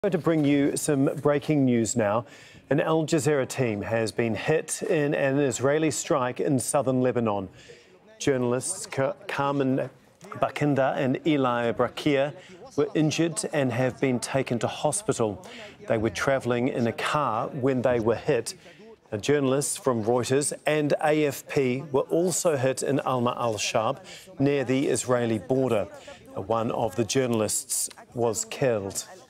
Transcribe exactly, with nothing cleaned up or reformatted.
To bring you some breaking news now. An Al Jazeera team has been hit in an Israeli strike in southern Lebanon. Journalists Carmen Joukhadar and Elie Brakhya were injured and have been taken to hospital. They were travelling in a car when they were hit. Now, journalists from Reuters and A F P were also hit in Alma, ash-Shaab, near the Israeli border. One of the journalists was killed.